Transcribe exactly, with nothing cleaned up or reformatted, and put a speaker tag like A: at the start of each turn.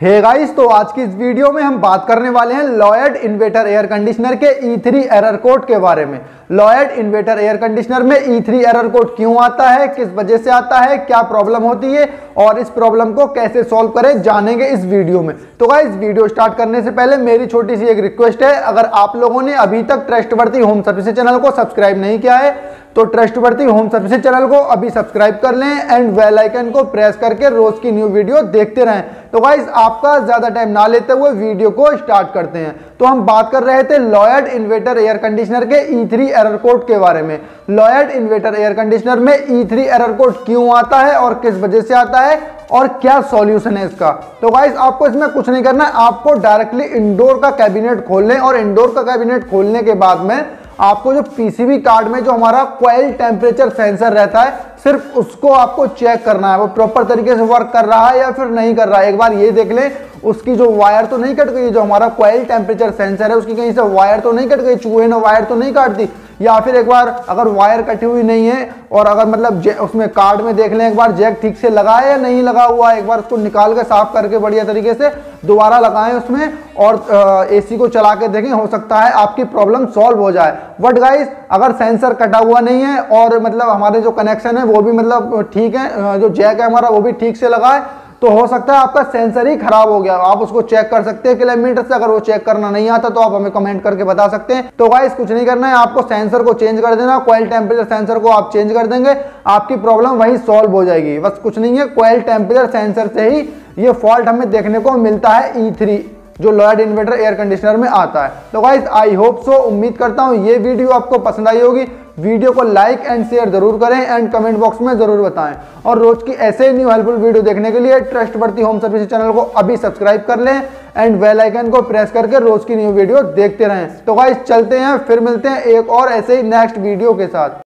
A: Hey guys, तो आज की इस वीडियो में हम बात करने वाले हैं लॉयड इन्वर्टर एयर कंडीशनर के ई थ्री एरर कोड के बारे में। लॉयड इन्वर्टर एयर कंडीशनर में ई थ्री एरर कोड क्यों आता है, किस वजह से आता है, क्या प्रॉब्लम होती है और इस प्रॉब्लम को कैसे सॉल्व करें जानेंगे इस वीडियो में। तो गाइस, वीडियो स्टार्ट करने से पहले मेरी छोटी सी एक रिक्वेस्ट है, अगर आप लोगों ने अभी तक ट्रस्टवर्दी होम सर्विसेज चैनल को सब्सक्राइब नहीं किया है तो ट्रस्टवर्दी होम सर्विसेज चैनल को अभी सब्सक्राइब कर लें एंड बेल आइकन को प्रेस करके रोज की न्यू वीडियो देखते रहें। तो गाइस, आपका ज्यादा टाइम ना लेते हुए वीडियो को स्टार्ट करते हैं। तो हम बात कर रहे थे लॉयड इन्वर्टर एयर कंडीशनर के ई थ्री एरर कोड के बारे में। लॉयड इन्वर्टर एयर कंडीशनर में ई थ्री एरर कोड क्यों आता है और किस वजह से आता है और क्या सॉल्यूशन है इसका। तो गाइस, आपको इसमें कुछ नहीं करना है, आपको डायरेक्टली इंडोर का कैबिनेट खोल लें और इंडोर का कैबिनेट खोलने के बाद में आपको जो पीसीबी कार्ड में जो हमारा कॉइल टेम्परेचर सेंसर रहता है, सिर्फ उसको आपको चेक करना है वो प्रॉपर तरीके से वर्क कर रहा है या फिर नहीं कर रहा है। एक बार ये देख लें उसकी जो वायर तो नहीं कट गई, जो हमारा कॉइल टेम्परेचर सेंसर है उसकी कहीं से वायर तो नहीं कट गई, चूहे ने वायर तो नहीं काट दी, या फिर एक बार अगर वायर कटी हुई नहीं है और अगर मतलब उसमें कार्ड में देख लें एक बार जैक ठीक से लगा है या नहीं लगा हुआ है, एक बार उसको निकाल के साफ करके बढ़िया तरीके से दोबारा लगाएं उसमें और एसी को चला के देखें, हो सकता है आपकी प्रॉब्लम सॉल्व हो जाए। बट गाइस, अगर सेंसर कटा हुआ नहीं है और मतलब हमारे जो कनेक्शन है वो भी मतलब ठीक है, जो जैक है हमारा वो भी ठीक से लगा है, तो हो सकता है आपका सेंसर ही खराब हो गया। आप उसको चेक कर सकते हैं किलोमीटर से, अगर वो चेक करना नहीं आता तो आप हमें कमेंट करके बता सकते हैं। तो गाइस, कुछ नहीं करना है, आपको सेंसर को चेंज कर देना, कॉइल टेम्परेचर सेंसर को आप चेंज कर देंगे, आपकी प्रॉब्लम वही सॉल्व हो जाएगी। बस कुछ नहीं है, कॉइल टेम्परेचर सेंसर से ही ये फॉल्ट हमें देखने को मिलता है ई थ्री जो लॉयड इन्वर्टर एयर कंडीशनर में आता है। तो गाइस, आई होप सो, उम्मीद करता हूं ये वीडियो आपको पसंद आई होगी। वीडियो को लाइक एंड शेयर जरूर करें एंड कमेंट बॉक्स में जरूर बताएं और रोज की ऐसे ही न्यू हेल्पफुल वीडियो देखने के लिए ट्रस्टवर्दी होम सर्विसेज चैनल को अभी सब्सक्राइब कर लें एंड बेल आइकन को प्रेस करके रोज की न्यू वीडियो देखते रहें। तो गाइस, चलते हैं, फिर मिलते हैं एक और ऐसे ही नेक्स्ट वीडियो के साथ।